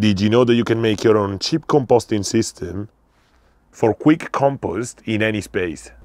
Did you know that you can make your own cheap composting system for quick compost in any space?